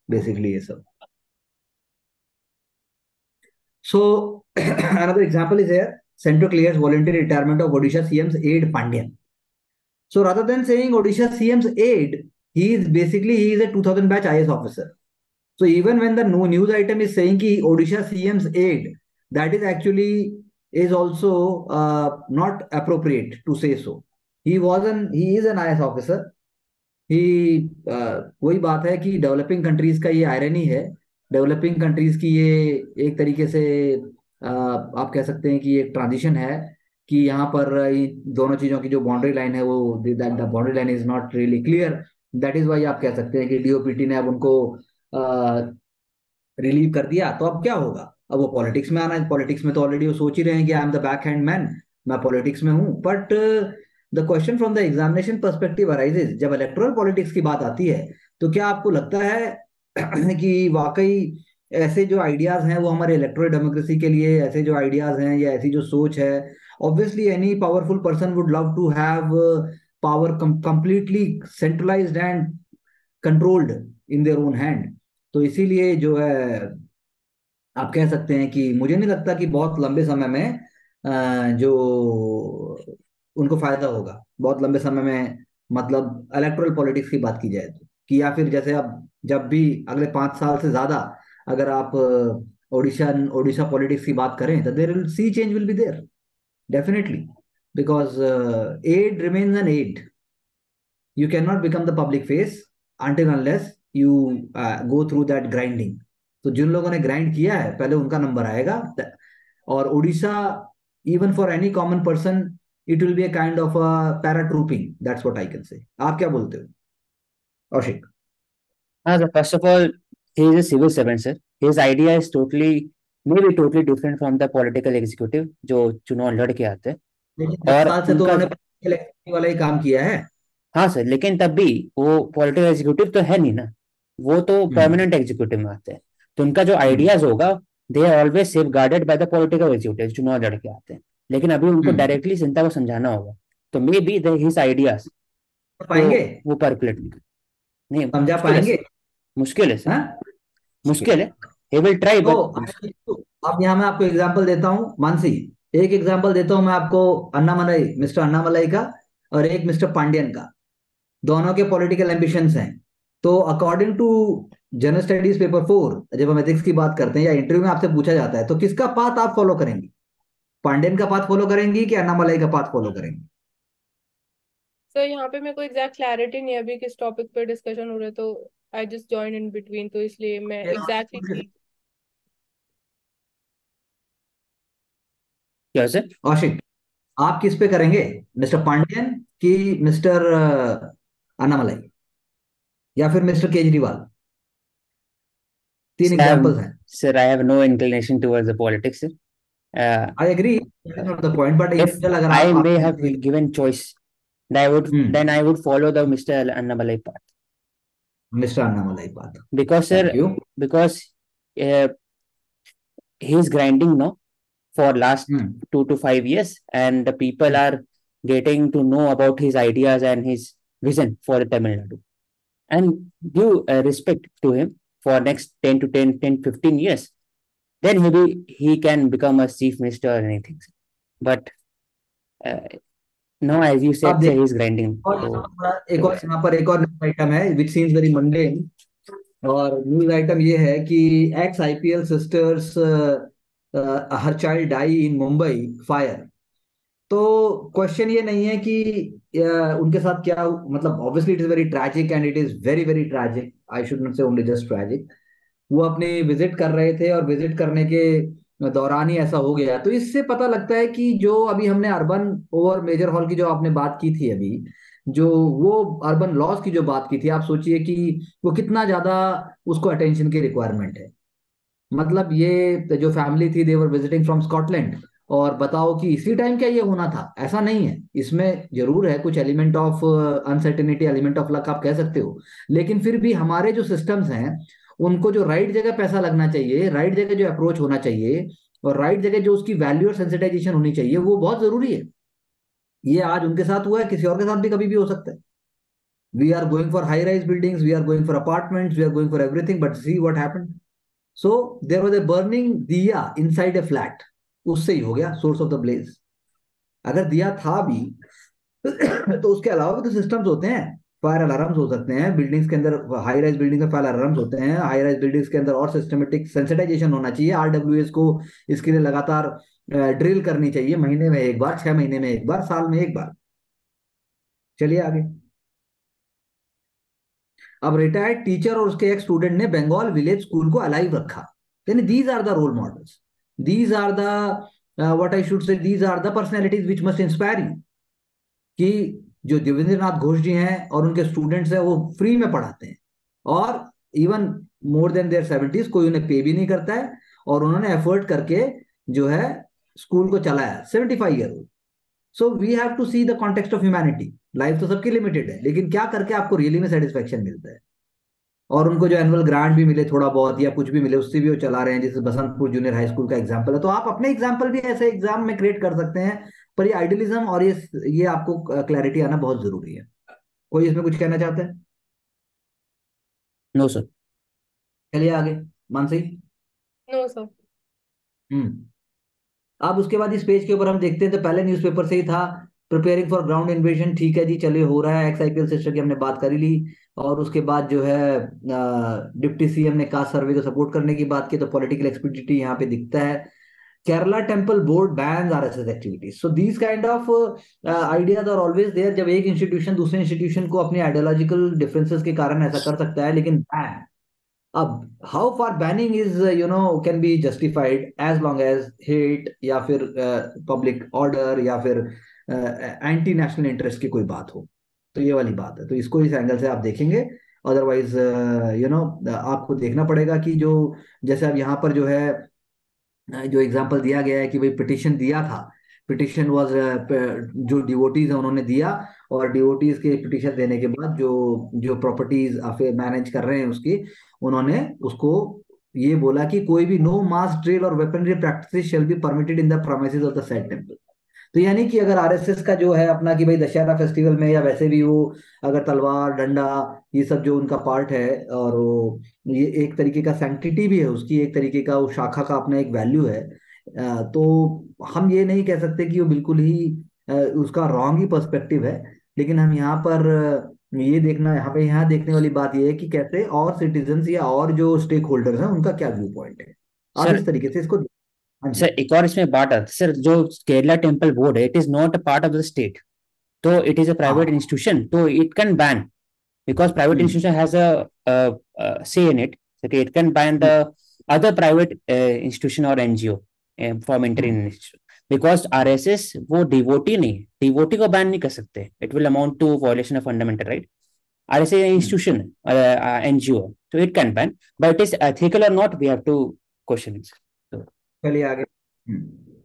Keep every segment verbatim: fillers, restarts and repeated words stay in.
Basically ये सब. सो another example is here. Center clears voluntary retirement of Odisha C M's aide Pandyan. So rather than saying Odisha C M's aide, he is basically he is a two thousand batch I A S officer. So even when the no news item is saying ki Odisha C M's aide, that is actually is also uh, not appropriate to say so. He was an he is an I A S officer. ही वही बात है कि developing countries का ये irony है. Developing countries की ये एक तरीके से अ, आप कह सकते हैं कि ये ट्रांजिशन है कि यहाँ पर ये दोनों चीजों की जो बाउंड्री लाइन है वो that the boundary line is not really clear. That is why आप कह सकते हैं कि डी ओ पी टी ने अब उनको रिलीव कर दिया. तो अब क्या होगा? अब वो पॉलिटिक्स में आना है. पॉलिटिक्स में तो ऑलरेडी वो सोच ही रहे हैं कि I am the back hand man, मैं पॉलिटिक्स में हूं. But the question from the examination perspective arises, जब इलेक्टोरल पॉलिटिक्स की बात आती है तो क्या आपको लगता है कि वाकई ऐसे जो आइडियाज हैं वो हमारे इलेक्टोरल डेमोक्रेसी के लिए, ऐसे जो आइडियाज हैं या ऐसी जो सोच है, obviously any powerful person would love to have power completely centralised and controlled in their own hand. तो इसीलिए जो है आप कह सकते हैं कि मुझे नहीं लगता कि बहुत लंबे समय में अ, जो उनको फायदा होगा बहुत लंबे समय में, मतलब इलेक्टोरल पॉलिटिक्स की बात की जाए तो. कि या फिर जैसे अब जब भी अगले पांच साल से ज्यादा अगर आप अ, ओडिशा ओडिशा पॉलिटिक्स की बात करें तो there will see change will be there definitely. Because aid remains an aid. You cannot become the public face until unless you uh, go through that grinding. तो जिन लोगों ने ग्राइंड किया है पहले उनका नंबर आएगा. और Orissa, even for any common person, it will be a kind of a paratrooping. That's what I can say. आप क्या बोलते हो कौशिक? हाँ sir, first of all he is a civil servant sir. His idea is totally maybe totally different from the political executive जो चुनाव लड़ के आते हैं. लेकिन दस और साल से तो उनका, उन्होंने इलेक्शन वाला ही काम किया है. हाँ सर, लेकिन तब भी वो पॉलिटिकल एग्जीक्यूटिव तो है नहीं ना. वो तो हम्म. परमानेंट एग्जीक्यूटिव में आते हैं. तो उनका जो हम्म. आइडियाज होगा, they are always safeguarded by the political executive चुनाव लड़के आते हैं. लेकिन अभी उनको हम्म. डायरेक्टली जनता को समझाना होगा. तो मे बी हिज आइडियाज समझा तो पाएंगे? वो परकुलेट नहीं. नहीं, समझा मुश्किल है पाएंगे? सर. मुश्किल है सर. हाँ. ठीक मुश्किल है. है. He will try to but मुश्किल. अब अब यहाँ मैं आपको एग्जांपल देता हूँ मानसी. एक एग्जांपल देता हूँ मैं आपको, अन्नामलाई, मिस्टर अन्नामलाई का, और एक मिस्टर पांड्यन का. दोनों के पॉलिटिकल एम्बिशंस हैं. तो according to general studies paper four, जब हम एथिक्स की बात करते हैं या इंटरव्यू में आपसे पूछा जाता है तो किसका पाथ आप फॉलो करेंगी? पांड्यन का पाथ फॉलो करेंगी कि अन्नामलाई का पाथ फॉलो करेंगी? सर यहाँ पे मेरे को एग्जैक्ट क्लैरिटी नहीं है अभी किस टॉपिक पे डिस्कशन हो रहा है, तो I just join in between, तो इसलिए मैं एग्जैक्टली क्या सर? कौशिक, आप किस पे करेंगे? मिस्टर पांड्यन कि मिस्टर अन्नामलाई या फिर मिस्टर केजरीवाल? तीन एग्जांपल्स हैं. Sir, I have no inclination towards the politics sir. I agree, that is not the point, but in If general अगर I आप may आप have given choice, then I would hmm. then I would follow the mister Annamalai path. Mister Annamalai path. Because thank sir, you. because uh, he's grinding now for last hmm. two to five years, and the people are getting to know about his ideas and his vision for Tamil Nadu, and give uh, respect to him for next ten to ten, ten, fifteen years. Then maybe he can become a chief minister or anything. But uh, now, as you आप said, sir, देख, he's grinding. और यहाँ So पर एक और यहाँ पर एक और न्यूज आइटम है विच सीम्स वेरी मंडेन. और न्यूज आइटम ये है कि ex IPL sisters her child die in Mumbai fire. तो क्वेश्चन ये नहीं है कि अ, उनके साथ क्या, मतलब obviously it is very tragic and it is very very tragic. I should not say only just tragic. वो अपनी विजिट कर रहे थे और विजिट करने के दौरान ही ऐसा हो गया. तो इससे पता लगता है कि जो अभी हमने अर्बन ओवर मेजर हॉल की जो आपने बात की थी अभी, जो वो अर्बन लॉज की जो बात की थी, आप सोचिए कि वो कितना ज्यादा उसको अटेंशन की रिक्वायरमेंट है. मतलब ये जो फैमिली थी they were visiting from Scotland. और बताओ कि इसी टाइम क्या ये होना था? ऐसा नहीं है. इसमें जरूर है कुछ element of uncertainty, element of luck आप कह सकते हो. लेकिन फिर भी हमारे जो सिस्टम्स हैं उनको जो राइट जगह पैसा लगना चाहिए, राइट जगह जो अप्रोच होना चाहिए, और राइट जगह जो उसकी वैल्यू और सेंसिटाइजेशन होनी चाहिए, वो बहुत जरूरी है. ये आज उनके साथ हुआ है, किसी और के साथ भी कभी भी हो सकता है. We are going for high-rise buildings, we are going for apartments, we are going for everything, but see what happened. So there was a burning diya inside a flat. उससे ही हो गया source of the blaze. अगर दिया था भी तो उसके अलावा भी तो सिस्टम्स होते हैं, फायर अलार्म्स हो सकते हैं बिल्डिंग्स के अंदर, हाई राइज बिल्डिंग में फायर अलार्म्स होते हैं, हाई राइज बिल्डिंग्स के अंदर और सिस्टमेटिक सेंसिटाइजेशन होना चाहिए, आरडब्ल्यूएस को इसके लिए लगातार ड्रिल करनी चाहिए, महीने में एक बार, छह महीने में एक बार, साल में एक बार। चलिए आगे। अब रिटायर्ड टीचर और उसके एक स्टूडेंट ने बंगाल विलेज स्कूल को अलाइव रखा, यानी these are the role models, these are the what I should say, these are the personalities which must inspire you. कि जो देवेंद्रनाथ घोष जी हैं और उनके स्टूडेंट्स हैं वो फ्री में पढ़ाते हैं, और even more than their seventies, कोई उन्हें पे भी नहीं करता है, और उन्होंने एफर्ट करके जो है स्कूल को चलाया, seventy five year old. So we have to see the context of humanity. Life तो सबकी लिमिटेड है, लेकिन क्या करके आपको रियली में सेटिस्फेक्शन मिलता है। और उनको जो एनुअल ग्रांट भी मिले थोड़ा बहुत या कुछ भी मिले, उससे भी वो चला रहे हैं, जैसे बसंतपुर जूनियर हाई स्कूल का एग्जाम्पल है। तो आप अपने एग्जाम्पल भी ऐसे एग्जाम में क्रिएट कर सकते हैं, पर ये आइडियलिज्म और ये ये आपको क्लैरिटी आना बहुत जरूरी है। कोई इसमें कुछ कहना चाहता है? No sir. चलिए आगे, मानसी। No sir. हम्म अब उसके बाद इस पेज के ऊपर हम देखते हैं, तो पहले न्यूज़पेपर से ही था, प्रिपेयरिंग फॉर ग्राउंड इन्वेजन, ठीक है जी, चलिए हो रहा है, एक्स आईपीएल सिस्टम की हमने बात कर ही ली। और उसके बाद जो है डिप्टी सीएम ने कास्ट सर्वे को सपोर्ट करने की बात की, तो पॉलिटिकल एक्सपेडिटी यहाँ पे दिखता है। Kerala temple board bans RSS activities. So these kind of ideas are always there, जब एक इंस्टीट्यूशन दूसरे इंस्टीट्यूशन को अपने आइडियोलॉजिकल डिफरेंसेस के कारण ऐसा कर सकता है, लेकिन बैन, अब how far banning is you know can be justified as long as hate या फिर पब्लिक uh, ऑर्डर या फिर एंटी नेशनल इंटरेस्ट की कोई बात हो, तो ये वाली बात है। तो इसको इस एंगल से आप देखेंगे, अदरवाइज यू नो आपको देखना पड़ेगा कि जो, जैसे अब यहाँ पर जो है जो एग्जांपल दिया गया है कि भाई पिटिशन दिया था, पिटिशन वाज, जो डिवोटीज है उन्होंने दिया, और डिवोटीज के पिटिशन देने के बाद जो जो प्रॉपर्टीज मैनेज कर रहे हैं उसकी, उन्होंने उसको ये बोला कि कोई भी नो मास ड्रिल और weaponry practice shall be permitted in the premises of the said temple. तो यानी कि अगर आरएसएस का जो है अपना कि भाई दशहरा फेस्टिवल में या वैसे भी वो अगर तलवार डंडा ये सब जो उनका पार्ट है, और वो ये एक तरीके का सैंक्टिटी भी है उसकी, एक तरीके का वो शाखा का अपना एक वैल्यू है, अ, तो हम ये नहीं कह सकते कि वो बिल्कुल ही अ, उसका रॉन्ग ही पर्सपेक्टिव है। लेकिन हम यहाँ पर अ, ये देखना, यहाँ पे यहाँ देखने वाली बात ये है कि कैसे और सिटीजन्स या और जो स्टेक होल्डर्स हैं उनका क्या व्यू पॉइंट है। आप सर इस तरीके से इसको, हाँ जी। सर एक और इसमें बात आती है सर, जो केरला टेम्पल बोर्ड है, it is not a part of the state, तो इट इज अ प्राइवेट हाँ। इंस्टीट्यूशन, तो it can ban, because private hmm institution has a, uh uh say in it. Okay, it can ban the hmm other private uh, institution or N G O uh, from entering hmm an institution. Because R S S वो devotee नहीं है, devotee को ban नहीं कर सकते, it will amount to violation of fundamental right. R S S hmm institution, uh, uh, N G O, so it can ban, but it is ethical or not, we have to question it. So, चलिए आगे। हम्म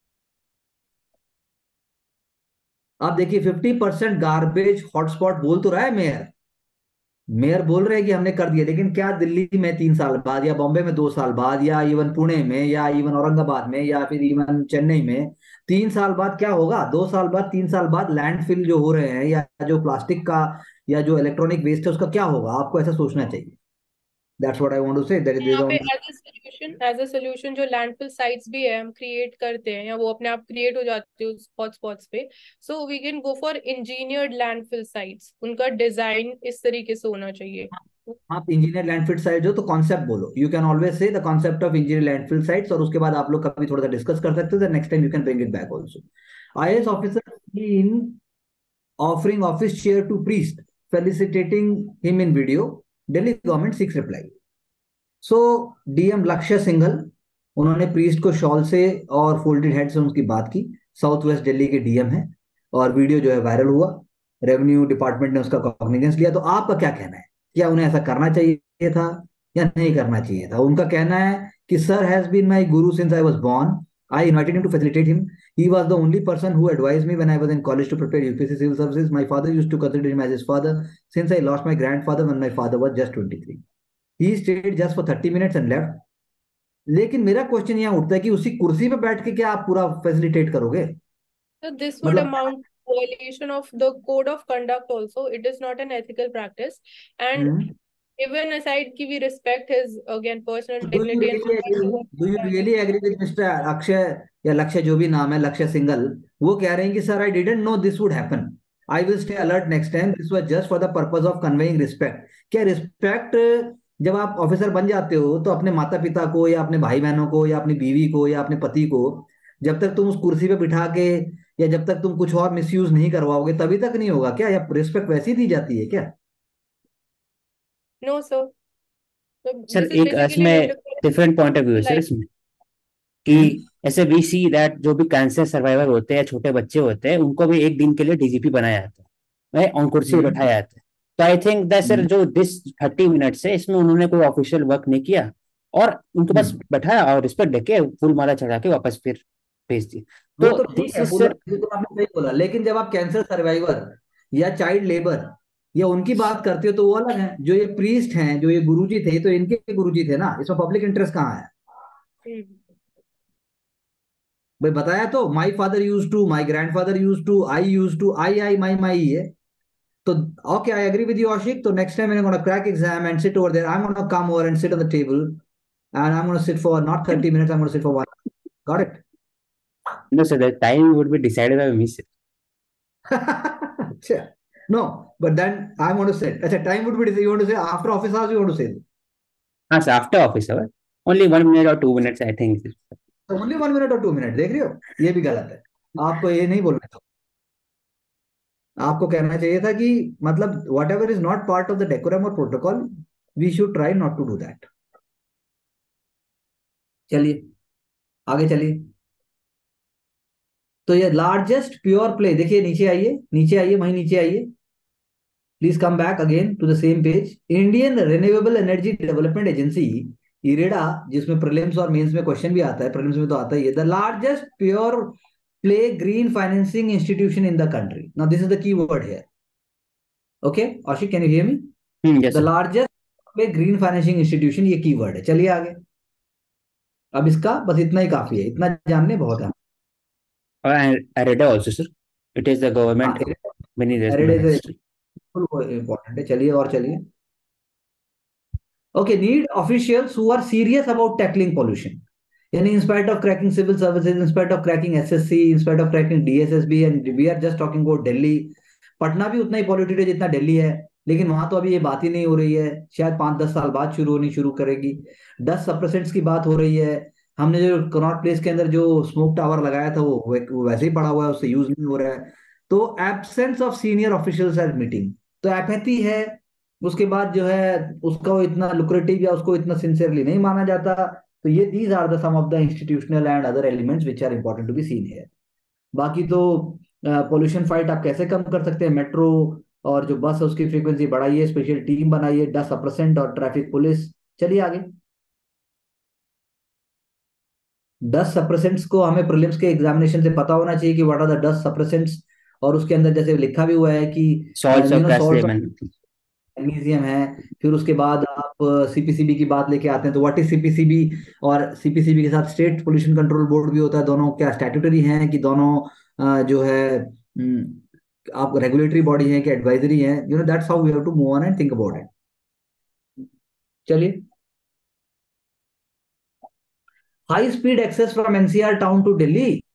आप देखिए, fifty percent garbage hotspot बोल तो रहा है mayor, mayor बोल रहे हैं कि हमने कर दिया, लेकिन क्या दिल्ली में तीन साल बाद या बॉम्बे में दो साल बाद या इवन पुणे में या इवन औरंगाबाद में या फिर इवन चेन्नई में तीन साल बाद क्या होगा? दो साल बाद, तीन साल बाद लैंडफिल जो हो रहे हैं या जो प्लास्टिक का या जो इलेक्ट्रॉनिक वेस्ट है उसका क्या होगा? आपको ऐसा सोचना चाहिए। That's what I want to say, that is यहाँ पे on. As a solution as a solution जो लैंडफिल साइट्स भी है हम क्रिएट करते हैं या वो अपने आप क्रिएट हो जाते हैं उस हॉटस्पॉट्स पे, so we can go for engineered landfill sites, उनका डिजाइन इस तरीके से होना चाहिए। आप इंजीनियर लैंडफिल साइट हो तो कॉन्सेप्ट बोलो, you can always say the concept of engineer landfill sites, और उसके बाद आप लोग कभी थोड़ा सा डिस्कस कर सकते हो, next time you can bring it back also. IAS officer in offering office chair to priest, felicitating him in video. Delhi government seeks reply. So DM Lakshya Singhal, उन्होंने प्रीस्ट को शॉल से और फोल्डेड हेड से उनकी बात की, साउथ वेस्ट दिल्ली के DM है, और वीडियो जो है वायरल हुआ, रेवेन्यू डिपार्टमेंट ने उसका कॉग्निजेंस लिया। तो आपका क्या कहना है, क्या उन्हें ऐसा करना चाहिए था या नहीं करना चाहिए था? उनका कहना है कि sir has been my guru since I was born, I invited him to facilitate him. He was the only person who advised me when I was in college to prepare U P S C civil services. My father used to consider him as his father since I lost my grandfather when my father was just twenty-three. He stayed just for thirty minutes and left. लेकिन मेरा question यहाँ उठता है कि उसी कुर्सी पे बैठ के क्या आप पूरा फैसिलिटेट करोगे? So this would मतलब amount to violation of the code of conduct also. It is not an ethical practice. And hmm even aside ki we respect his again personal do you dignity and really agree what do you he really did. Agree with mister Akshay या लक्ष्य, जो भी नाम है, लक्ष्य single, वो कह रहे हैं कि sir I didn't know this would happen, I will stay alert next time, this was just for the purpose of conveying respect. क्या रिस्पेक्ट, जब आप ऑफिसर बन जाते हो तो अपने माता पिता को या अपने भाई बहनों को या अपनी बीवी को या अपने पति को, जब तक तुम उस कुर्सी पे बिठा के या जब तक तुम कुछ और मिसयूज नहीं करवाओगे तभी तक नहीं होगा क्या? या रिस्पेक्ट वैसी दी जाती है क्या? No, sir. So sir this is एक basically इसमें required different point of view है सर like. इसमें, कि ऐसे वी सी दैट जो भी कैंसर सर्वाइवर होते हैं, छोटे बच्चे होते हैं, उनको भी एक दिन के लिए डी जी पी बनाया जाता है, वह ऑन कुर्सी पे हम्म बैठाया जाता है। तो I think that sir hmm जो दिस थर्टी मिनट्स है, इसमें उन्होंने कोई ऑफिशियल वर्क नहीं किया और उनको बस हम्म बैठाया और रिस्पेक्ट देके फूल माला चढ़ा के वापस फिर भेज दिया। वो तो तो ठीक दिस है, इज बोला सर, बिल्कुल आपने सही बोला, लेकिन जब आप कैंसर सर्वाइवर या चाइल्ड लेबर या उनकी बात करते हो तो वो अलग है। जो ये प्रीस्ट हैं, जो ये गुरुजी थे, तो इनके गुरुजी थे ना, इसमें पब्लिक इंटरेस्ट कहाँ है? Hmm. भाई बताया तो, my father use to, my grand father use to, I use to, I I my my है। तो okay, I agree with you Ashiq. तो next time I'm going to crack exam and sit over there, I'm going to come over and sit on the table, and I'm going to sit for not thirty minutes, I'm going to sit for one hour. Got it? No sir the time would be decided by me sir. अच्छा, no, but then I'm going to sit, अच्छा time would be, you want to say after office hours, you want to say हाँ sir, after office hour only one minute और two minutes I think. Only one minute और two minute? देख रहे हो, ये भी गलत है। आपको ये नहीं बोलना था, आपको कहना चाहिए था कि मतलब whatever is not part of the decorum और protocol, we should try not to do that. चलिए आगे चलिए। तो ये लार्जेस्ट प्योर प्ले, देखिए नीचे आइए, नीचे आइए, वहीं नीचे आइए, please come back again to the same page. Indian renewable energy development agency, IREDA, जिसमें प्रीलिम्स और मेंस में क्वेश्चन भी आता है, प्रीलिम्स में तो आता ही है, the largest pure play green financing institution in the country. Now this is the key word here, okay Ashiq, can you hear me? Hmm yes the sir. Largest play green financing institution, ये key word है। चलिए आगे, अब इसका बस इतना ही काफी है, इतना जानने बहुत है। और IREDA also sir, it is the हाँ, government arid management is agency. Important है। चलिए और चलिए, okay, need officials who are serious about tackling pollution, yani in spite of cracking civil services, in spite of cracking S S C, in spite of cracking D S S B, and we are just talking about Delhi। Patna भी उतना ही polluted है जितना दिल्ली है, लेकिन वहां तो अभी ये बात ही नहीं हो रही है, शायद पांच दस साल बाद शुरू होनी शुरू करेगी। डस्ट सप्रेसेंट्स की बात हो रही है। हमने जो कनॉट प्लेस के अंदर जो स्मोक टावर लगाया था वो, वो वैसे ही पड़ा हुआ है, उससे यूज नहीं हो रहा है। तो absence of senior officials at meeting, तो एपैथी है। उसके बाद जो है उसका वो इतना लुक्रेटिव या उसको इतना सिंसियरली नहीं माना जाता। तो ये these are the sum of the institutional and other elements which are important to be seen here. बाकी तो पोल्यूशन फाइट आप कैसे कम कर सकते हैं? मेट्रो और जो बस है उसकी फ्रीक्वेंसी बढ़ाइए, स्पेशल टीम बनाइए, डस्ट सप्रेसेंट और ट्रैफिक पुलिस। चलिए आगे। डस्ट सप्रेसेंट्स को हमें प्रीलिम्स के एग्जामिनेशन से पता होना चाहिए कि what are the dust suppressants, और उसके अंदर जैसे लिखा भी हुआ है कि salts you of no salt, कैसलेमन। मैग्नीशियम है। फिर उसके बाद आप सी पी सी बी की बात लेके आते हैं, तो what is C P C B? और सी पी सी बी के साथ स्टेट पोल्यूशन कंट्रोल बोर्ड भी होता है। दोनों क्या स्टैट्यूटरी हैं कि दोनों अ, जो है हम्म, आप रेगुलेटरी बॉडी है कि एडवाइजरी है? You know that's how we have to move on and think about it. चलिए, high speed access from N C R town to Delhi,